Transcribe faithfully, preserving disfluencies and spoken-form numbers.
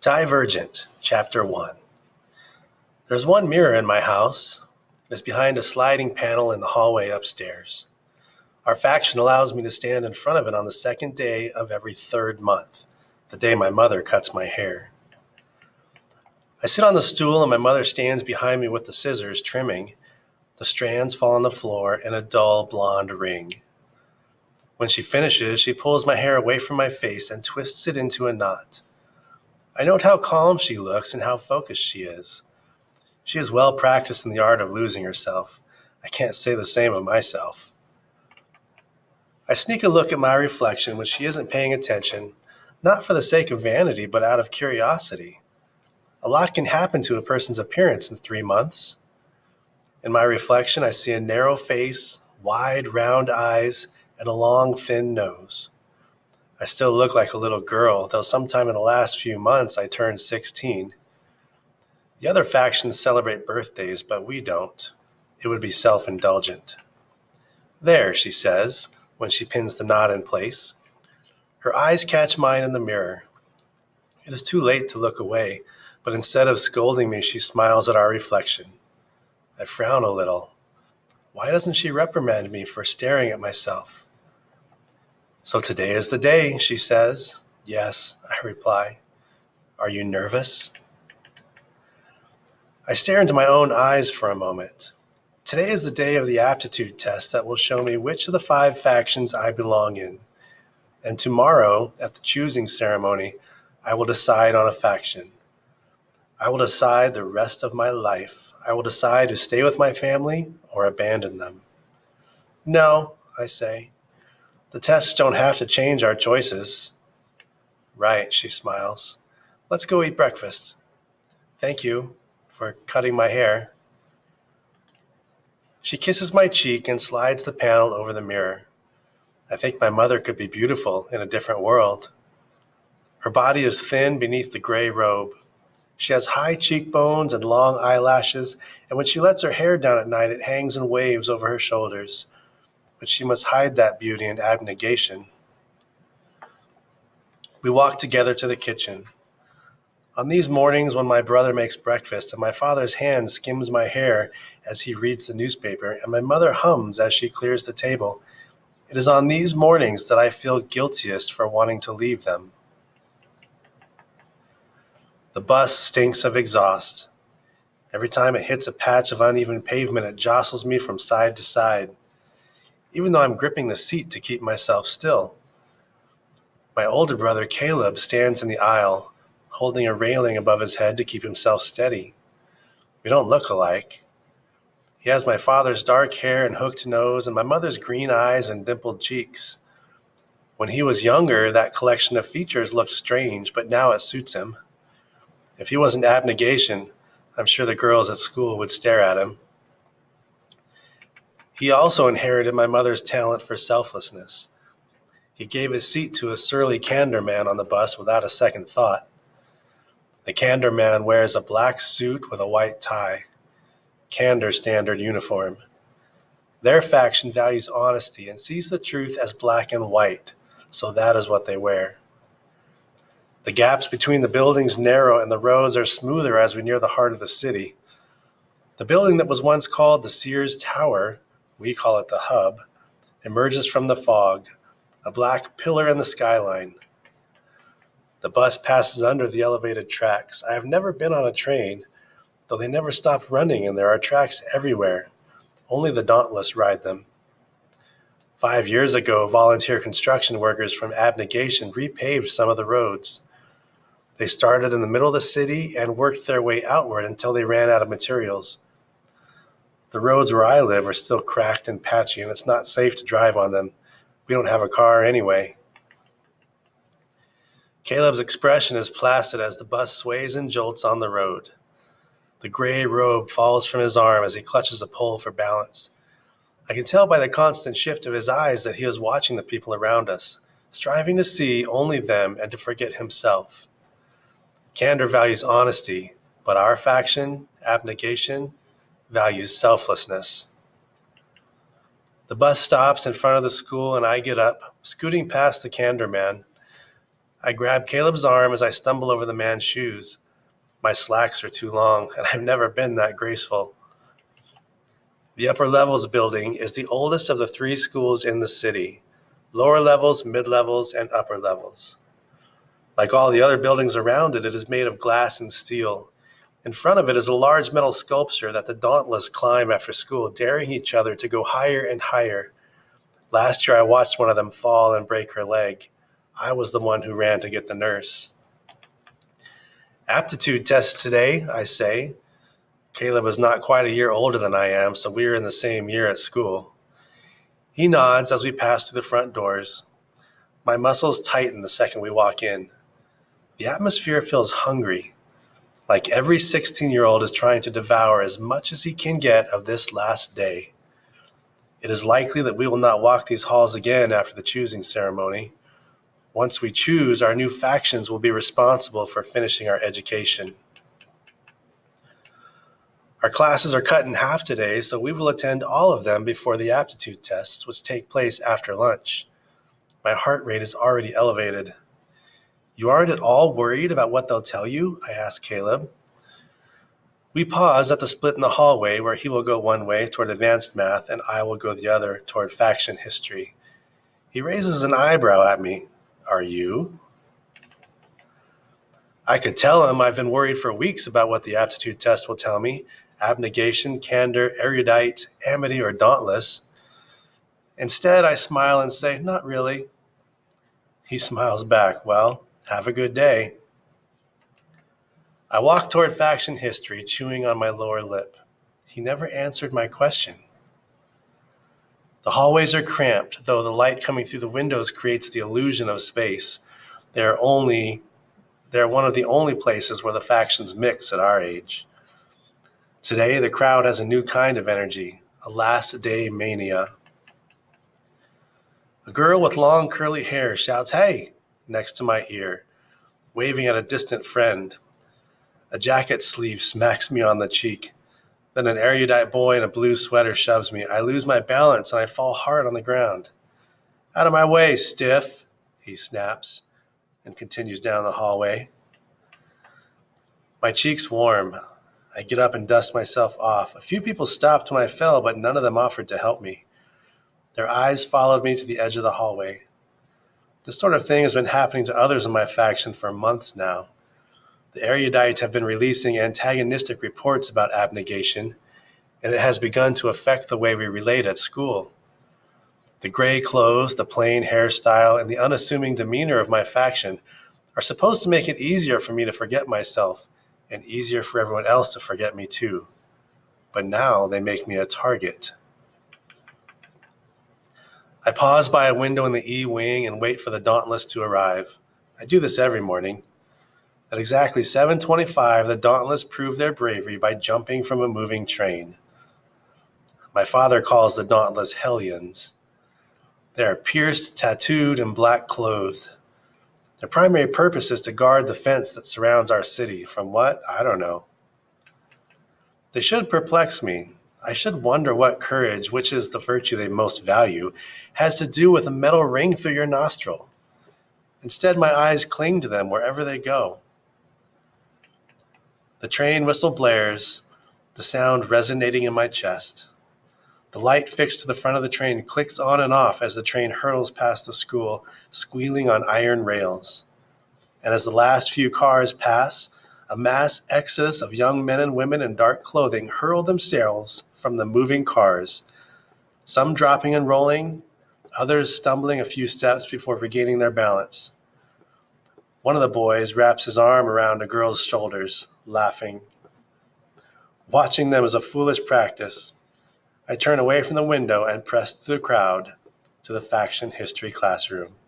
Divergent, Chapter one. There's one mirror in my house. It is behind a sliding panel in the hallway upstairs. Our faction allows me to stand in front of it on the second day of every third month, the day my mother cuts my hair. I sit on the stool and my mother stands behind me with the scissors trimming. The strands fall on the floor in a dull blonde ring. When she finishes, she pulls my hair away from my face and twists it into a knot. I note how calm she looks and how focused she is. She is well practiced in the art of losing herself. I can't say the same of myself. I sneak a look at my reflection when she isn't paying attention, not for the sake of vanity, but out of curiosity. A lot can happen to a person's appearance in three months. In my reflection, I see a narrow face, wide, round eyes, and a long, thin nose. I still look like a little girl, though sometime in the last few months I turned sixteen. The other factions celebrate birthdays, but we don't. It would be self-indulgent. There, she says, when she pins the knot in place. Her eyes catch mine in the mirror. It is too late to look away, but instead of scolding me, she smiles at our reflection. I frown a little. Why doesn't she reprimand me for staring at myself? So today is the day, she says. Yes, I reply. Are you nervous? I stare into my own eyes for a moment. Today is the day of the aptitude test that will show me which of the five factions I belong in. And tomorrow, at the choosing ceremony, I will decide on a faction. I will decide the rest of my life. I will decide to stay with my family or abandon them. No, I say. The tests don't have to change our choices. Right, she smiles. Let's go eat breakfast. Thank you for cutting my hair. She kisses my cheek and slides the panel over the mirror. I think my mother could be beautiful in a different world. Her body is thin beneath the gray robe. She has high cheekbones and long eyelashes, and when she lets her hair down at night, it hangs in waves over her shoulders. But she must hide that beauty in abnegation. We walk together to the kitchen. On these mornings when my brother makes breakfast and my father's hand skims my hair as he reads the newspaper and my mother hums as she clears the table, it is on these mornings that I feel guiltiest for wanting to leave them. The bus stinks of exhaust. Every time it hits a patch of uneven pavement, it jostles me from side to side, even though I'm gripping the seat to keep myself still. My older brother, Caleb, stands in the aisle, holding a railing above his head to keep himself steady. We don't look alike. He has my father's dark hair and hooked nose and my mother's green eyes and dimpled cheeks. When he was younger, that collection of features looked strange, but now it suits him. If he wasn't abnegation, I'm sure the girls at school would stare at him. He also inherited my mother's talent for selflessness. He gave his seat to a surly candor man on the bus without a second thought. The candor man wears a black suit with a white tie. Candor standard uniform. Their faction values honesty and sees the truth as black and white, so that is what they wear. The gaps between the buildings narrow and the roads are smoother as we near the heart of the city. The building that was once called the Sears Tower, we call it the Hub, emerges from the fog, a black pillar in the skyline. The bus passes under the elevated tracks. I have never been on a train, though they never stop running and there are tracks everywhere. Only the dauntless ride them. Five years ago, volunteer construction workers from Abnegation repaved some of the roads. They started in the middle of the city and worked their way outward until they ran out of materials. The roads where I live are still cracked and patchy, and it's not safe to drive on them. We don't have a car anyway. Caleb's expression is placid as the bus sways and jolts on the road. The gray robe falls from his arm as he clutches a pole for balance. I can tell by the constant shift of his eyes that he is watching the people around us, striving to see only them and to forget himself. Candor values honesty, but our faction, abnegation, values selflessness. The bus stops in front of the school and I get up, scooting past the candor man. I grab Caleb's arm as I stumble over the man's shoes. My slacks are too long, and I've never been that graceful. The upper levels building is the oldest of the three schools in the city: lower levels, mid levels, and upper levels. Like all the other buildings around it, it is made of glass and steel. In front of it is a large metal sculpture that the Dauntless climb after school, daring each other to go higher and higher. Last year I watched one of them fall and break her leg. I was the one who ran to get the nurse. Aptitude test today, I say. Caleb is not quite a year older than I am, so we are in the same year at school. He nods as we pass through the front doors. My muscles tighten the second we walk in. The atmosphere feels hungry, like every sixteen-year-old is trying to devour as much as he can get of this last day. It is likely that we will not walk these halls again after the choosing ceremony. Once we choose, our new factions will be responsible for finishing our education. Our classes are cut in half today, so we will attend all of them before the aptitude tests, which take place after lunch. My heart rate is already elevated. You aren't at all worried about what they'll tell you? I ask Caleb. We pause at the split in the hallway where he will go one way toward advanced math and I will go the other toward faction history. He raises an eyebrow at me. Are you? I could tell him I've been worried for weeks about what the aptitude test will tell me: abnegation, candor, erudite, amity, or dauntless. Instead, I smile and say, not really. He smiles back. Well, have a good day. I walk toward faction history, chewing on my lower lip. He never answered my question. The hallways are cramped, though the light coming through the windows creates the illusion of space. They are only, they are one of the only places where the factions mix at our age. Today, the crowd has a new kind of energy, a last day mania. A girl with long curly hair shouts, "Hey!" next to my ear, waving at a distant friend. A jacket sleeve smacks me on the cheek. Then an erudite boy in a blue sweater shoves me. I lose my balance and I fall hard on the ground. "Out of my way, stiff," he snaps, and continues down the hallway. My cheeks warm. I get up and dust myself off. A few people stopped when I fell, but none of them offered to help me. Their eyes followed me to the edge of the hallway. This sort of thing has been happening to others in my faction for months now. The erudite have been releasing antagonistic reports about abnegation, and it has begun to affect the way we relate at school. The gray clothes, the plain hairstyle, and the unassuming demeanor of my faction are supposed to make it easier for me to forget myself and easier for everyone else to forget me too. But now they make me a target. I pause by a window in the E wing and wait for the Dauntless to arrive. I do this every morning. At exactly seven twenty-five, the Dauntless prove their bravery by jumping from a moving train. My father calls the Dauntless Hellions. They are pierced, tattooed, and black-clothed. Their primary purpose is to guard the fence that surrounds our city. From what? I don't know. They should perplex me. I should wonder what courage, which is the virtue they most value, has to do with a metal ring through your nostril. Instead, my eyes cling to them wherever they go. The train whistle blares, the sound resonating in my chest. The light fixed to the front of the train clicks on and off as the train hurtles past the school, squealing on iron rails. And as the last few cars pass, a mass exodus of young men and women in dark clothing hurl themselves from the moving cars, some dropping and rolling, others stumbling a few steps before regaining their balance. One of the boys wraps his arm around a girl's shoulders, laughing. Watching them is a foolish practice. I turn away from the window and press through the crowd to the faction history classroom.